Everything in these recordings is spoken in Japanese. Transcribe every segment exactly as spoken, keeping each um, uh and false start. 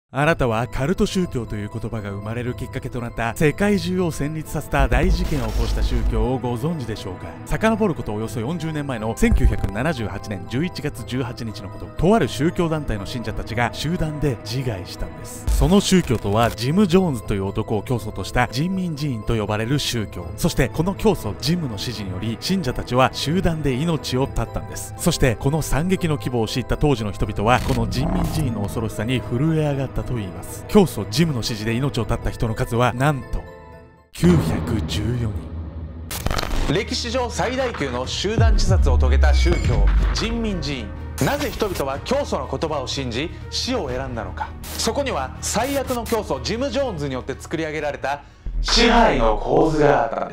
あなたはカルト宗教という言葉が生まれるきっかけとなった世界中を戦慄させた大事件を起こした宗教をご存知でしょうか。遡ることおよそよんじゅうねんまえのせんきゅうひゃくななじゅうはちねんじゅういちがつじゅうはちにちのこと、とある宗教団体の信者たちが集団で自害したんです。その宗教とはジム・ジョーンズという男を教祖とした人民寺院と呼ばれる宗教。そしてこの教祖ジムの指示により信者たちは集団で命を絶ったんです。そしてこの惨劇の規模を知った当時の人々はこの人民寺院の恐ろしさに震え上がったといいます。教祖ジムの指示で命を絶った人の数はなんときゅうひゃくじゅうよにん。 歴史上最大級の集団自殺を遂げた宗教人民寺院。なぜ人々は教祖の言葉を信じ死を選んだのか。そこには最悪の教祖ジム・ジョーンズによって作り上げられた支配の構図があったんです。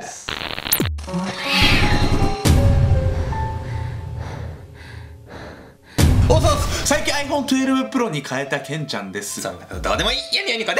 おそう最近 アイフォンじゅうに プロに変えたケンちゃんです。 そんなことどうでもいいやにやにこです。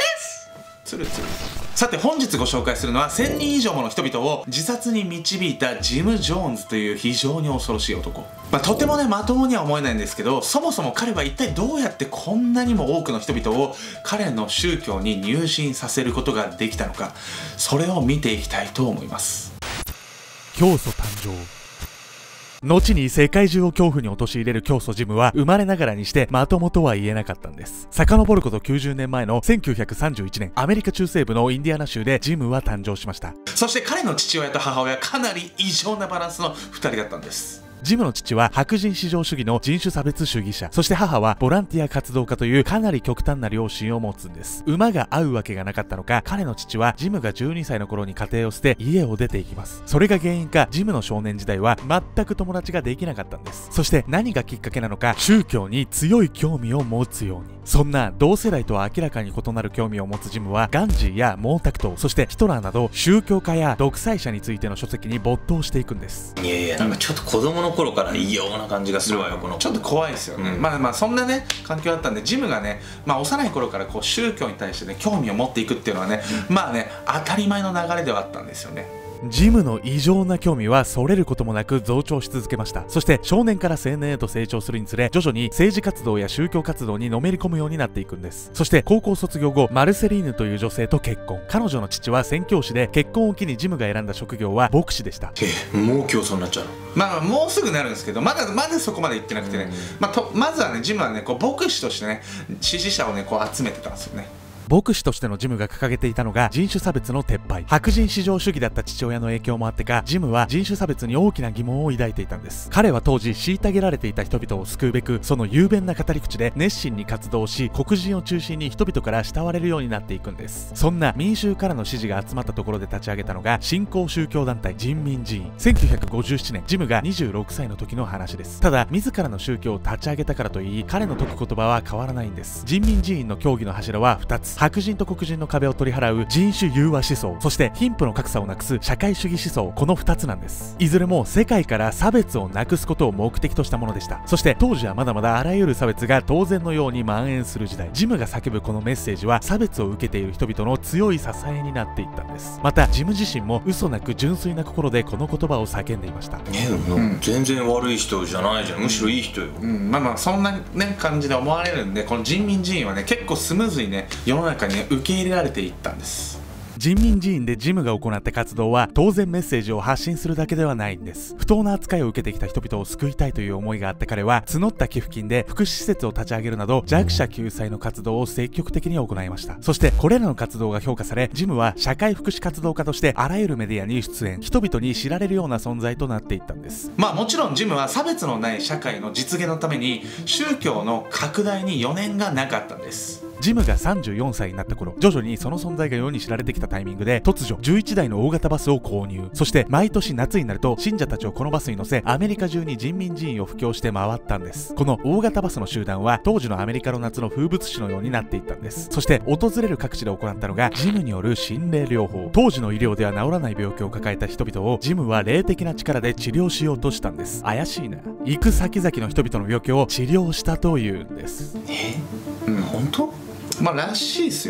つるつる。さて本日ご紹介するのはせんにん以上もの人々を自殺に導いたジム・ジョーンズという非常に恐ろしい男。まあ、とてもねまともには思えないんですけど、そもそも彼は一体どうやってこんなにも多くの人々を彼の宗教に入信させることができたのか、それを見ていきたいと思います。 教祖誕生。後に世界中を恐怖に陥れる教祖ジムは生まれながらにしてまともとは言えなかったんです。遡ることきゅうじゅうねんまえのせんきゅうひゃくさんじゅういちねん、アメリカ中西部のインディアナ州でジムは誕生しました。 そして彼の父親と母親、かなり異常なバランスのふたりだったんです。 ジムの父は白人至上主義の人種差別主義者、そして母はボランティア活動家というかなり極端な両親を持つんです。馬が合うわけがなかったのか、彼の父はジムがじゅうにさいの頃に家庭を捨て家を出ていきます。それが原因かジムの少年時代は全く友達ができなかったんです。そして何がきっかけなのか、宗教に強い興味を持つように。そんな同世代とは明らかに異なる興味を持つジムはガンジーや毛沢東、そしてヒトラーなど宗教家や独裁者についての書籍に没頭していくんです。 いやいや、なんかちょっと子供の頃から異様な感じがするわよ、このちょっと怖いですよね、うん、まあまあそんなね環境だったんで、ジムがね、まあ、幼い頃からこう宗教に対してね興味を持っていくっていうのはね、うん、まあね当たり前の流れではあったんですよね。 ジムの異常な興味はそれることもなく増長し続けました。そして少年から青年へと成長するにつれ、徐々に政治活動や宗教活動にのめり込むようになっていくんです。そして高校卒業後、マルセリーヌという女性と結婚。彼女の父は宣教師で、結婚を機にジムが選んだ職業は牧師でした。 えもう競争になっちゃうの？ まあもうすぐなるんですけど、まだまだそこまで行ってなくてね、まあ、とまずはねジムはねこう牧師としてね支持者をねこう集めてたんですよね。 牧師としてのジムが掲げていたのが人種差別の撤廃。白人至上主義だった父親の影響もあってか、ジムは人種差別に大きな疑問を抱いていたんです。彼は当時虐げられていた人々を救うべく、その雄弁な語り口で熱心に活動し、黒人を中心に人々から慕われるようになっていくんです。そんな民衆からの支持が集まったところで立ち上げたのが新興宗教団体人民寺院。せんきゅうひゃくごじゅうななねん、ジムがにじゅうろくさいの時の話です。ただ自らの宗教を立ち上げたからといい、彼の説く言葉は変わらないんです。人民寺院の教義の柱はふたつ。白人と黒人の壁を取り払う人種融和思想、そして貧富の格差をなくす社会主義思想、このふたつなんです。いずれも世界から差別をなくすことを目的としたものでした。そして当時はまだまだあらゆる差別が当然のように蔓延する時代、ジムが叫ぶこのメッセージは差別を受けている人々の強い支えになっていったんです。またジム自身も嘘なく純粋な心でこの言葉を叫んでいました。 えうん、全然悪い人じゃないじゃん、むしろいい人よ、 うんうん、まあまあそんなね感じで思われるんで、この人民寺院はね結構スムーズにね世の中に、ね、受け入れられていったんです。 人民寺院でジムが行った活動は当然メッセージを発信するだけではないんです。不当な扱いを受けてきた人々を救いたいという思いがあった彼は、募った寄付金で福祉施設を立ち上げるなど弱者救済の活動を積極的に行いました。そしてこれらの活動が評価され、ジムは社会福祉活動家としてあらゆるメディアに出演、人々に知られるような存在となっていったんです。 まあもちろんジムは差別のない社会の実現のために宗教の拡大に余念がなかったんです。 ジムがさんじゅうよんさいになった頃、徐々にその存在が世に知られてきたタイミングで、突如じゅういちだいの大型バスを購入。そして毎年夏になると信者たちをこのバスに乗せ、アメリカ中に人民寺院を布教して回ったんです。この大型バスの集団は当時のアメリカの夏の風物詩のようになっていったんです。そして訪れる各地で行ったのがジムによる心霊療法。当時の医療では治らない病気を抱えた人々をジムは霊的な力で治療しようとしたんです。怪しいな。行く先々の人々の病気を治療したというんです。 えうん本当？ まあらしいですよ。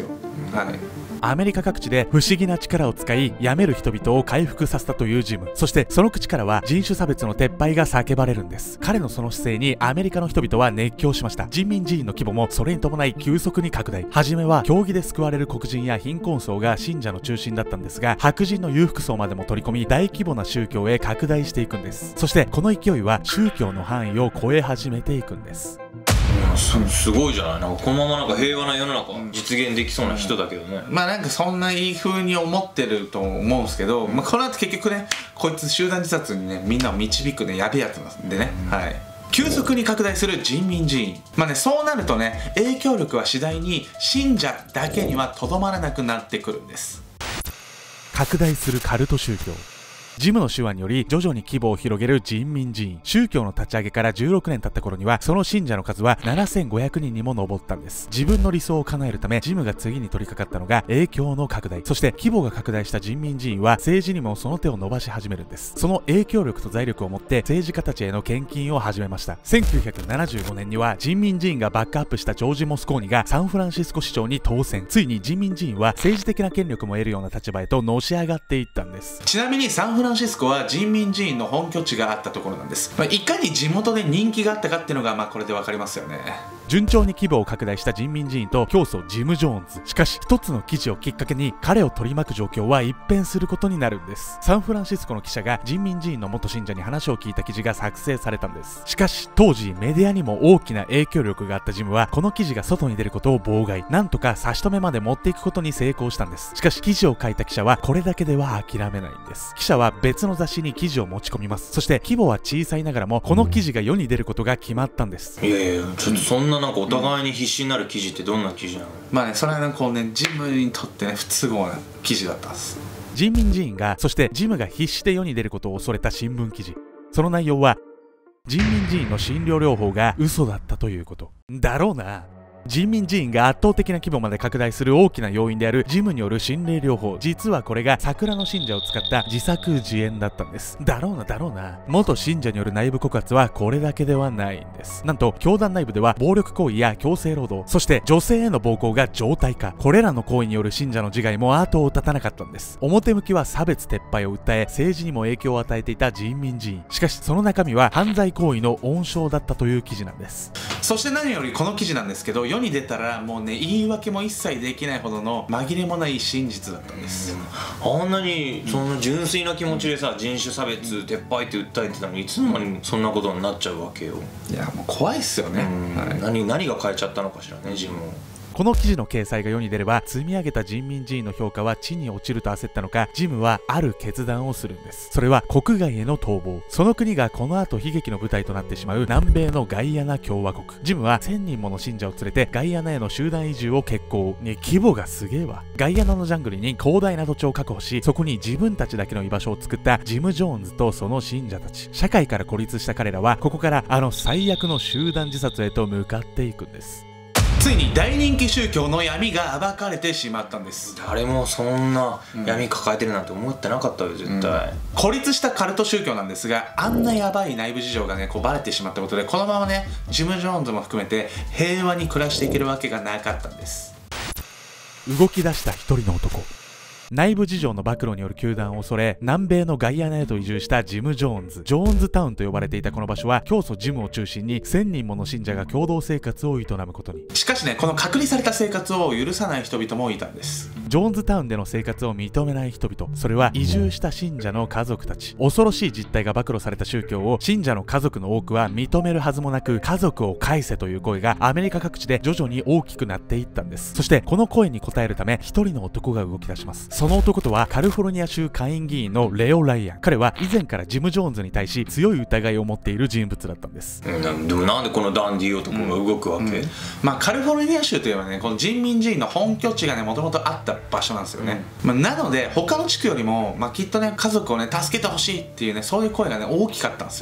はい。 アメリカ各地で不思議な力を使い病める人々を回復させたというジム。そしてその口からは人種差別の撤廃が叫ばれるんです。彼のその姿勢にアメリカの人々は熱狂しました。人民寺院の規模もそれに伴い急速に拡大。初めは教義で救われる黒人や貧困層が信者の中心だったんですが、白人の裕福層までも取り込み大規模な宗教へ拡大していくんです。そしてこの勢いは宗教の範囲を超え始めていくんです。 す, すごいじゃない。なんかこのままなんか平和な世の中実現できそうな人だけどね、 うん、まあなんかそんないい風に思ってると思うんですけど、うん、まあ、この後結局ねこいつ集団自殺にねみんなを導くねやべえやつなんでね、うん、はい。急速に拡大する人民寺院。まあね、そうなるとね影響力は次第に信者だけにはとどまらなくなってくるんです。 拡大するカルト宗教。ジムの手腕により徐々に規模を広げる人民寺院。宗教の立ち上げからじゅうろくねん経った頃にはその信者の数はななせんごひゃくにんにも上ったんです。自分の理想を叶えるためジムが次に取り掛かったのが影響の拡大。そして規模が拡大した人民寺院は政治にもその手を伸ばし始めるんです。その影響力と財力を持って政治家たちへの献金を始めました。せんきゅうひゃくななじゅうごねんには人民寺院がバックアップしたジョージ・モスコーニがサンフランシスコ市長に当選。ついに人民寺院は政治的な権力も得るような立場へとのし上がっていったんです。 ちなみにサンフランシスコは人民寺院の本拠地があったところなんです。まあ、いかに地元で人気があったかっていうのがまあこれで分かりますよね。 順調に規模を拡大した人民寺院と教祖ジム・ジョーンズ。しかし一つの記事をきっかけに彼を取り巻く状況は一変することになるんです。サンフランシスコの記者が人民寺院の元信者に話を聞いた記事が作成されたんです。しかし当時メディアにも大きな影響力があったジムはこの記事が外に出ることを妨害。なんとか差し止めまで持っていくことに成功したんです。しかし記事を書いた記者はこれだけでは諦めないんです。記者は別の雑誌に記事を持ち込みます。そして規模は小さいながらもこの記事が世に出ることが決まったんです。 いやいやちょっとそんななんかお互いに必死になる記事ってどんな記事なの？ まあね、それはねこうねジムにとってね不都合な記事だったんです。 人民寺院がそしてジムが必死で世に出ることを恐れた新聞記事。その内容は人民寺院の診療療法が嘘だったということだろうな。人民寺院が圧倒的な規模まで拡大する大きな要因であるジムによる心霊療法。実はこれが桜の信者を使った自作自演だったんです。だろうなだろうな。元信者による内部告発はこれだけではないんです。なんと教団内部では暴力行為や強制労働、そして女性への暴行が常態化。これらの行為による信者の自害も後を絶たなかったんです。表向きは差別撤廃を訴え政治にも影響を与えていた人民寺院。しかしその中身は犯罪行為の温床だったという記事なんです。 そして何よりこの記事なんですけど世に出たらもうね言い訳も一切できないほどの紛れもない真実だったんです。 あんなにそんな純粋な気持ちでさ人種差別撤廃って訴えてたのにいつの間にそんなことになっちゃうわけよ。 いやもう怖いっすよね、 はい、何, 何が変えちゃったのかしらね自分を。 この記事の掲載が世に出れば積み上げた人民寺院の評価は地に落ちると焦ったのかジムはある決断をするんです。それは国外への逃亡。その国がこの後悲劇の舞台となってしまう南米のガイアナ共和国。ジムはせんにんもの信者を連れてガイアナへの集団移住を決行。に規模がすげえわ。ガイアナのジャングルに広大な土地を確保しそこに自分たちだけの居場所を作ったジム・ジョーンズとその信者たち。社会から孤立した彼らはここからあの最悪の集団自殺へと向かっていくんです。 ついに大人気宗教の闇が暴かれてしまったんです。 誰もそんな闇抱えてるなんて思ってなかったよ絶対、うん、 孤立したカルト宗教なんですがあんなヤバい内部事情がねこうバレてしまったことでこのままねジム・ジョーンズも含めて平和に暮らしていけるわけがなかったんです。 動き出した一人の男。内部事情の暴露による糾弾を恐れ南米のガイアナへと移住したジム・ジョーンズ。ジョーンズタウンと呼ばれていたこの場所は教祖ジムを中心にせんにんもの信者が共同生活を営むことに。 しかしねこの隔離された生活を許さない人々もいたんです。 ジョーンズタウンでの生活を認めない人々、それは移住した信者の家族たち。恐ろしい実態が暴露された宗教を信者の家族の多くは認めるはずもなく家族を返せという声がアメリカ各地で徐々に大きくなっていったんです。そしてこの声に応えるため一人の男が動き出します。その男とはカリフォルニア州下院議員のレオ・ライアン。彼は以前からジム・ジョーンズに対し強い疑いを持っている人物だったんです。 うん、でもなんでこのダンディー男が動くわけ、うんうん、 まあカリフォルニア州といえばねこの人民寺院の本拠地がねもともとあった場所なんですよね、うんまあ、なので他の地区よりも、まあ、きっとね家族をね助けてほしいっていうねそういう声がね大きかったんですよね。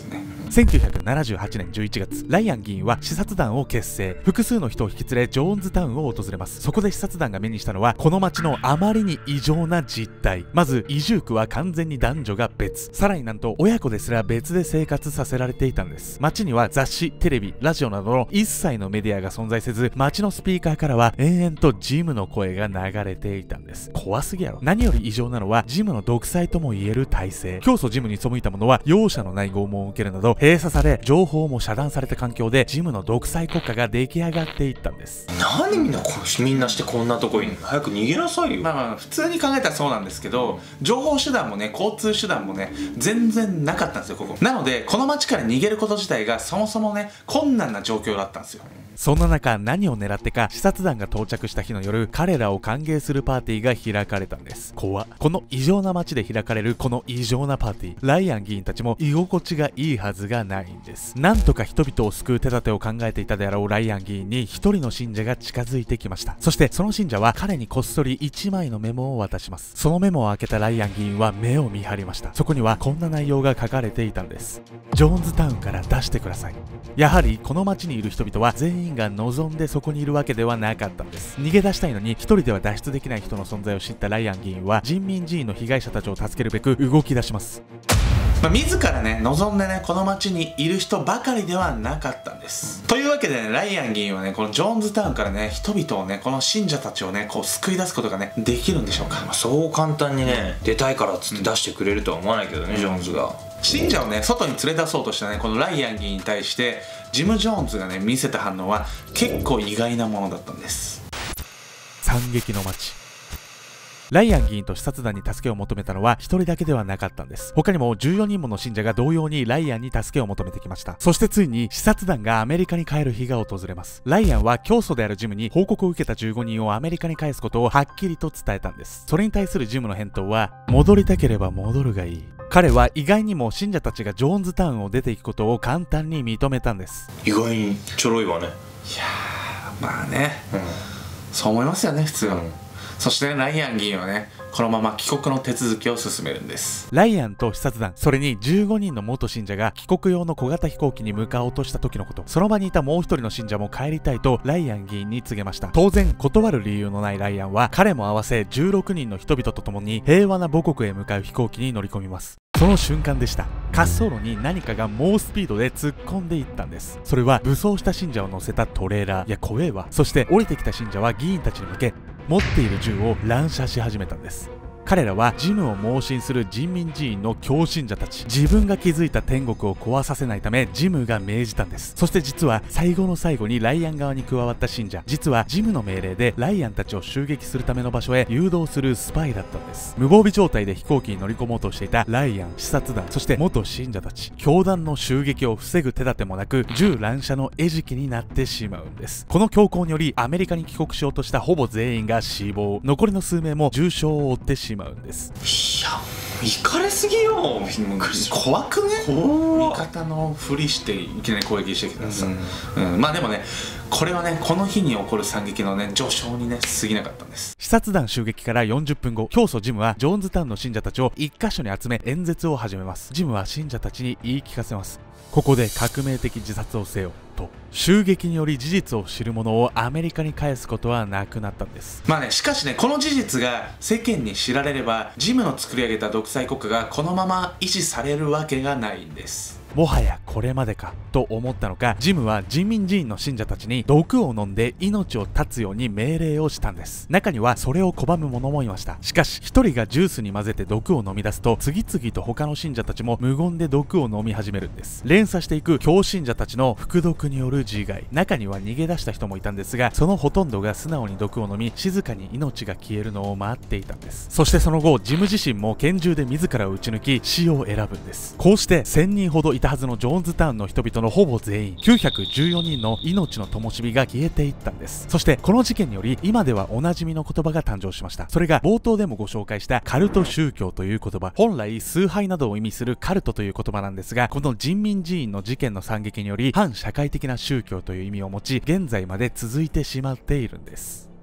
せんきゅうひゃくななじゅうはちねんじゅういちがつ、ライアン議員は視察団を結成。複数の人を引き連れジョーンズタウンを訪れます。そこで視察団が目にしたのはこの町のあまりに異常な実態。まず移住区は完全に男女が別、さらになんと親子ですら別で生活させられていたんです。町には雑誌、テレビ、ラジオなどの一切のメディアが存在せず、町のスピーカーからは延々とジムの声が流れていたんです。怖すぎやろ。何より異常なのはジムの独裁とも言える体制。教祖ジムに背いた者は容赦のない拷問を受けるなど閉鎖され、情報も遮断された環境でジムの独裁国家が出来上がっていったんです。 何みんなこうみんなしてこんなとこに早く逃げなさいよ。 まあまあ普通に考えたらそうなんですけど、情報手段もね交通手段もね全然なかったんですよここ。なのでこの町から逃げること自体がそもそもね困難な状況だったんですよ。 そんな中、何を狙ってか視察団が到着した日の夜、彼らを歓迎するパーティーが開かれたんです。怖っ。この異常な街で開かれるこの異常なパーティー、ライアン議員たちも居心地がいいはずがないんです。なんとか人々を救う手立てを考えていたであろうライアン議員に一人の信者が近づいてきました。そしてその信者は彼にこっそり一枚のメモを渡します。そのメモを開けたライアン議員は目を見張りました。そこにはこんな内容が書かれていたんです。ジョーンズタウンから出してください。やはりこの町にいる人々は全員が望んでそこにいるわけではなかったんです。逃げ出したいのに一人では脱出できない人の存在を知ったライアン議員は人民寺院の被害者たちを助けるべく動き出します。 まあ、自らね望んでねこの町にいる人ばかりではなかったんです。というわけでねライアン議員はねこのジョーンズタウンからね人々をねこの信者たちをねこう救い出すことがねできるんでしょうか。 まあそう簡単にね出たいからっつって出してくれるとは思わないけどね、うん、ジョーンズが信者をね外に連れ出そうとしたねこのライアン議員に対してジム・ジョーンズがね見せた反応は結構意外なものだったんです。 惨劇の街。ライアン議員と視察団に助けを求めたのは一人だけではなかったんです。他にもじゅうよにんもの信者が同様にライアンに助けを求めてきました。そしてついに視察団がアメリカに帰る日が訪れます。ライアンは教祖であるジムに報告を受けたじゅうごにんをアメリカに返すことをはっきりと伝えたんです。それに対するジムの返答は、戻りたければ戻るがいい。彼は意外にも信者たちがジョーンズタウンを出ていくことを簡単に認めたんです。 意外にちょろいわね。いやーまあね、うん、そう思いますよね普通は、うん、そして、ね、ライアン議員はねこのまま帰国の手続きを進めるんです。 ライアンと視察団、それにじゅうごにんの元信者が帰国用の小型飛行機に向かおうとした時のこと。その場にいたもう一人の信者も帰りたいとライアン議員に告げました。当然断る理由のないライアンは彼も合わせじゅうろくにんの人々と共に平和な母国へ向かう飛行機に乗り込みます。その瞬間でした。滑走路に何かが猛スピードで突っ込んでいったんです。それは武装した信者を乗せたトレーラー。いや怖えわ。そして降りてきた信者は議員たちに向け持っている銃を乱射し始めたんです。彼らはジムを盲信する人民寺院の教信者たち。自分が築いた天国を壊させないためジムが命じたんです。そして実は最後の最後にライアン側に加わった信者、実はジムの命令でライアンたちを襲撃するための場所へ誘導するスパイだったんです。無防備状態で飛行機に乗り込もうとしていたライアン、視察団、そして元信者たち。教団の襲撃を防ぐ手立てもなく銃乱射の餌食になってしまうんです。この強行によりアメリカに帰国しようとしたほぼ全員が死亡、残りの数名も重傷を負ってしまうんです。 いや行かれすぎよ。 怖くね。味方のふりしていきなり攻撃してきたんです、うんうん、まあでもねこれはねこの日に起こる惨劇のね序章にね過ぎなかったんです。 視察団襲撃からよんじゅっぷんご、教祖ジムはジョーンズタウンの信者たちを一箇所に集め演説を始めます。ジムは信者たちに言い聞かせます。ここで革命的自殺をせよと。襲撃により事実を知る者をアメリカに返すことはなくなったんです。 まあねしかしねこの事実が世間に知られればジムの作り上げた独裁国家がこのまま維持されるわけがないんです。 もはやこれまでかと思ったのか、ジムは人民寺院の信者たちに毒を飲んで命を絶つように命令をしたんです。中にはそれを拒む者もいました。しかし一人がジュースに混ぜて毒を飲み出すと次々と他の信者たちも無言で毒を飲み始めるんです。連鎖していく教信者たちの服毒による自害。中には逃げ出した人もいたんですが、そのほとんどが素直に毒を飲み静かに命が消えるのを待っていたんです。そしてその後ジム自身も拳銃で自らを撃ち抜き死を選ぶんです。こうしてせんにんほどいたはずのジョーンズタウンの人々のほぼ全員きゅうひゃくじゅうよにんの命の灯火が消えていったんです。そしてこの事件により今ではおなじみの言葉が誕生しました。それが冒頭でもご紹介したカルト宗教という言葉。本来崇拝などを意味するカルトという言葉なんですが、この人民寺院の事件の惨劇により反社会的な宗教という意味を持ち現在まで続いてしまっているんです。